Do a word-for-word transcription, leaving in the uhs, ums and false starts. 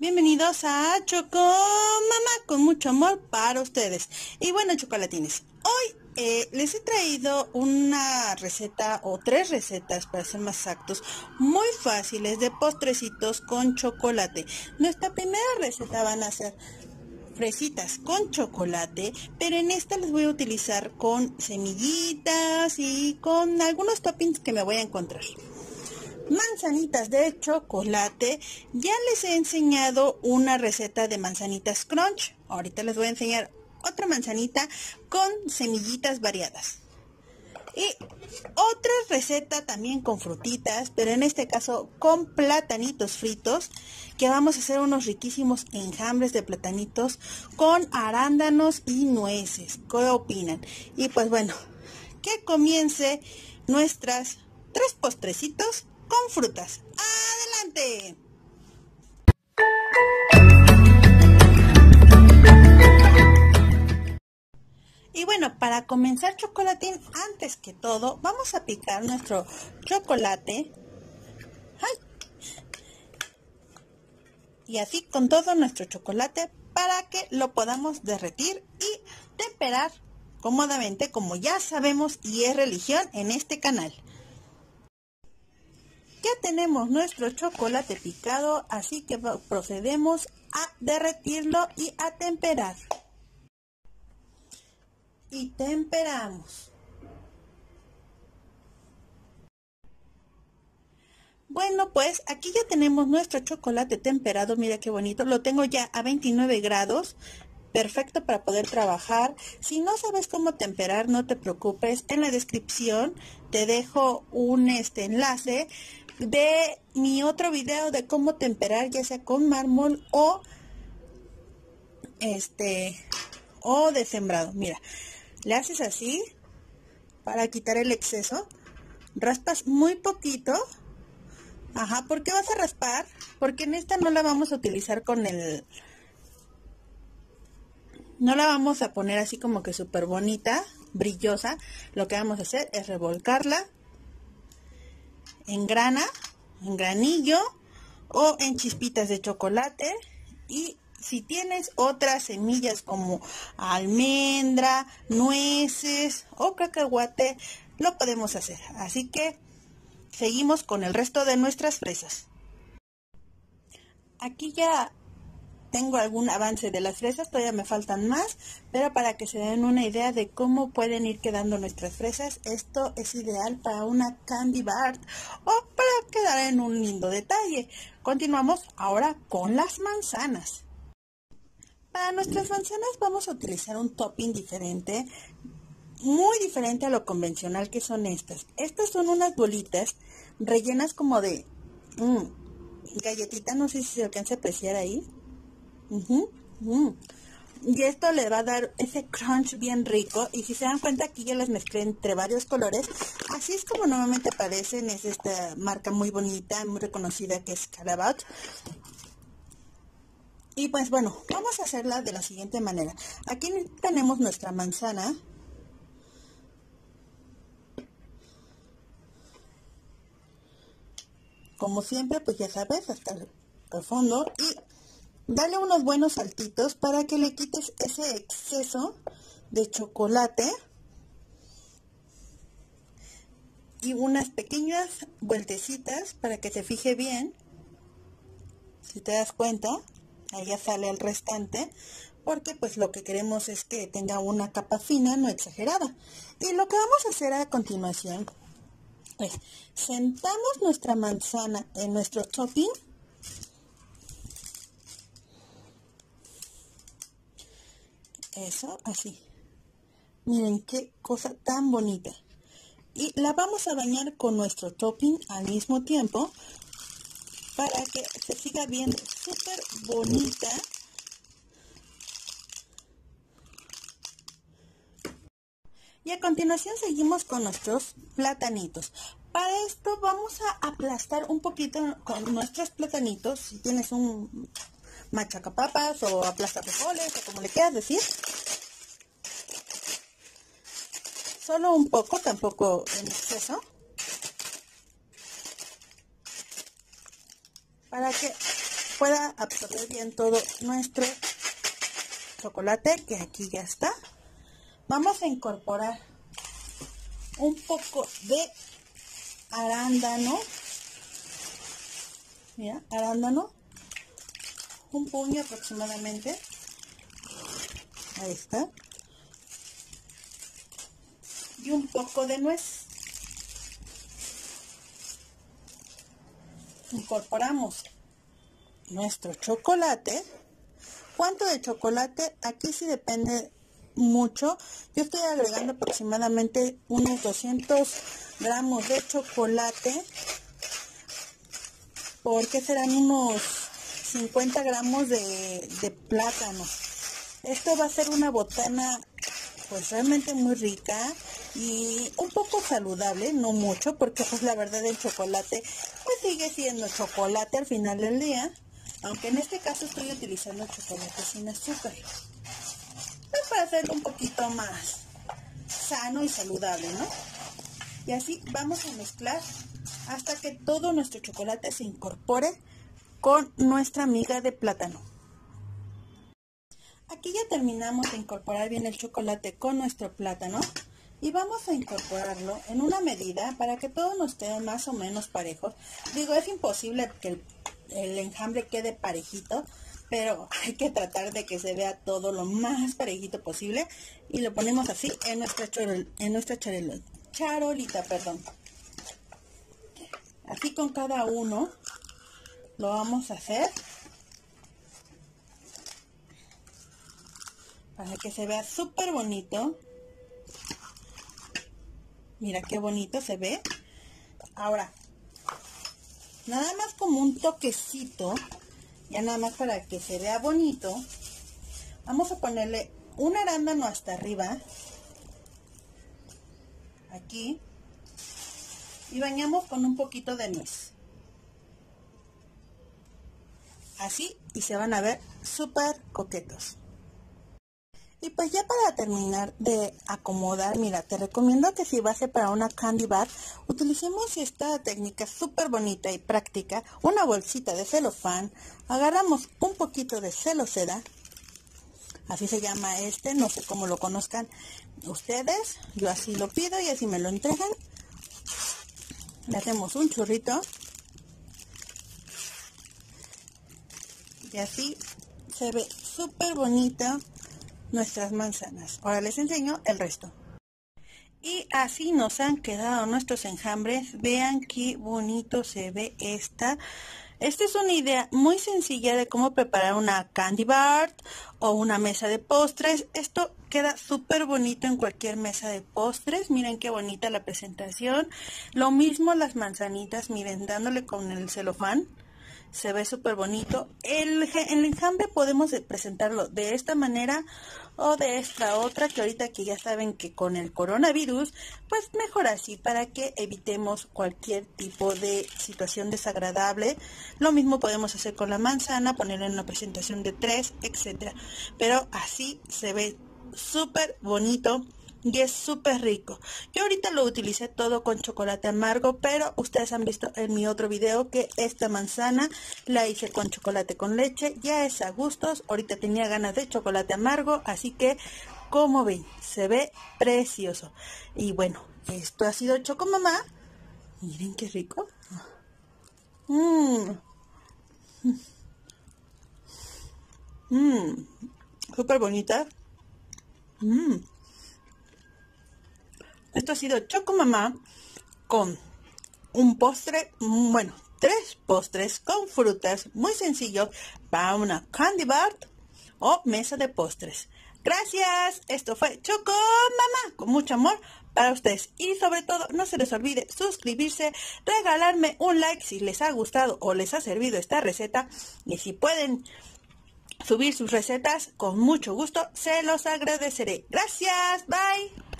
Bienvenidos a Choco Mamá con mucho amor para ustedes. Y bueno, chocolatines, hoy eh, les he traído una receta o tres recetas, para ser más exactos, muy fáciles de postrecitos con chocolate. Nuestra primera receta van a ser fresitas con chocolate, pero en esta les voy a utilizar con semillitas y con algunos toppings que me voy a encontrar. Manzanitas de chocolate. Ya les he enseñado una receta de manzanitas crunch. Ahorita les voy a enseñar otra manzanita con semillitas variadas. Y otra receta también con frutitas, pero en este caso con platanitos fritos, que vamos a hacer unos riquísimos enjambres de platanitos con arándanos y nueces. ¿Qué opinan? Y pues bueno, que comience nuestras tres postrecitos con frutas. ¡Adelante! Y bueno, para comenzar, chocolatín, antes que todo, vamos a picar nuestro chocolate. ¡Ay! Y así con todo nuestro chocolate para que lo podamos derretir y temperar cómodamente, como ya sabemos y es religión en este canal. Ya tenemos nuestro chocolate picado, así que procedemos a derretirlo y a temperar. Y temperamos. Bueno, pues aquí ya tenemos nuestro chocolate temperado. Mira qué bonito. Lo tengo ya a veintinueve grados. Perfecto para poder trabajar. Si no sabes cómo temperar, no te preocupes. En la descripción te dejo un este enlace de mi otro video de cómo temperar, ya sea con mármol o este o de sembrado. Mira, le haces así para quitar el exceso, raspas muy poquito. Ajá, ¿por qué vas a raspar? Porque en esta no la vamos a utilizar con el no la vamos a poner así como que súper bonita, brillosa. Lo que vamos a hacer es revolcarla en grana, en granillo o en chispitas de chocolate. Y si tienes otras semillas como almendra, nueces o cacahuate, lo podemos hacer. Así que seguimos con el resto de nuestras fresas. Aquí ya tengo algún avance de las fresas, todavía me faltan más, pero para que se den una idea de cómo pueden ir quedando nuestras fresas, esto es ideal para una candy bar o para quedar en un lindo detalle. Continuamos ahora con las manzanas. Para nuestras manzanas vamos a utilizar un topping diferente, muy diferente a lo convencional, que son estas. Estas son unas bolitas rellenas como de mmm, galletita, no sé si se alcanza a apreciar ahí. Uh-huh, uh. Y esto le va a dar ese crunch bien rico. Y si se dan cuenta, aquí ya las mezclé entre varios colores. Así es como normalmente aparecen. Es esta marca muy bonita, muy reconocida, que es Calabaut. Y pues bueno, vamos a hacerla de la siguiente manera. Aquí tenemos nuestra manzana. Como siempre, pues ya sabes, hasta el fondo. Y dale unos buenos saltitos para que le quites ese exceso de chocolate. Y unas pequeñas vueltecitas para que se fije bien. Si te das cuenta, ahí ya sale el restante. Porque pues lo que queremos es que tenga una capa fina, no exagerada. Y lo que vamos a hacer a continuación es sentamos nuestra manzana en nuestro topping. Eso, así. Miren qué cosa tan bonita. Y la vamos a bañar con nuestro topping al mismo tiempo para que se siga viendo súper bonita. Y a continuación seguimos con nuestros platanitos. Para esto vamos a aplastar un poquito con nuestros platanitos. Si tienes un machacapapas o aplastapejoles o como le quieras decir. Solo un poco, tampoco en exceso. Para que pueda absorber bien todo nuestro chocolate, que aquí ya está. Vamos a incorporar un poco de arándano. Mira, arándano. Un puño aproximadamente. Ahí está. Y un poco de nuez. Incorporamos nuestro chocolate. ¿Cuánto de chocolate? Aquí sí depende mucho. Yo estoy agregando aproximadamente unos doscientos gramos de chocolate, porque serán unos cincuenta gramos de, de plátano. Esto va a ser una botana pues realmente muy rica y un poco saludable, no mucho, porque pues la verdad el chocolate pues sigue siendo chocolate al final del día, aunque en este caso estoy utilizando chocolate sin azúcar, pues para hacerlo un poquito más sano y saludable, ¿no? Y así vamos a mezclar hasta que todo nuestro chocolate se incorpore con nuestra miga de plátano. Aquí ya terminamos de incorporar bien el chocolate con nuestro plátano y vamos a incorporarlo en una medida para que todo nos quede más o menos parejos. Digo, es imposible que el, el enjambre quede parejito, pero hay que tratar de que se vea todo lo más parejito posible y lo ponemos así en nuestra, chorol, en nuestra charolita, charolita, perdón. Así con cada uno lo vamos a hacer para que se vea súper bonito. Mira qué bonito se ve. Ahora, nada más como un toquecito, ya nada más para que se vea bonito, vamos a ponerle un arándano hasta arriba, aquí, y bañamos con un poquito de nuez. Así, y se van a ver súper coquetos. Y pues ya para terminar de acomodar, mira, te recomiendo que si va a ser para una candy bar, utilicemos esta técnica súper bonita y práctica, una bolsita de celofán, agarramos un poquito de celoseda, así se llama este, no sé cómo lo conozcan ustedes, yo así lo pido y así me lo entregan, le hacemos un churrito, y así se ve súper bonita nuestras manzanas. Ahora les enseño el resto. Y así nos han quedado nuestros enjambres. Vean qué bonito se ve esta. Esta es una idea muy sencilla de cómo preparar una candy bar o una mesa de postres. Esto queda súper bonito en cualquier mesa de postres. Miren qué bonita la presentación. Lo mismo las manzanitas, miren, dándole con el celofán. Se ve súper bonito. El, el enjambre podemos presentarlo de esta manera o de esta otra, que ahorita que ya saben que con el coronavirus, pues mejor así, para que evitemos cualquier tipo de situación desagradable. Lo mismo podemos hacer con la manzana, ponerla en una presentación de tres, etcétera. Pero así se ve súper bonito. Y es súper rico. Yo ahorita lo utilicé todo con chocolate amargo, pero ustedes han visto en mi otro video que esta manzana la hice con chocolate con leche. Ya es a gustos. Ahorita tenía ganas de chocolate amargo, así que como ven, se ve precioso. Y bueno, esto ha sido Chocomamá. Miren qué rico. Mmm. Mmm. Súper bonita. Mmm. Esto ha sido Chocomamá con un postre, bueno, tres postres con frutas muy sencillos para una candy bar o mesa de postres. Gracias, esto fue Chocomamá con mucho amor para ustedes. Y sobre todo, no se les olvide suscribirse, regalarme un like si les ha gustado o les ha servido esta receta. Y si pueden subir sus recetas, con mucho gusto se los agradeceré. Gracias, bye.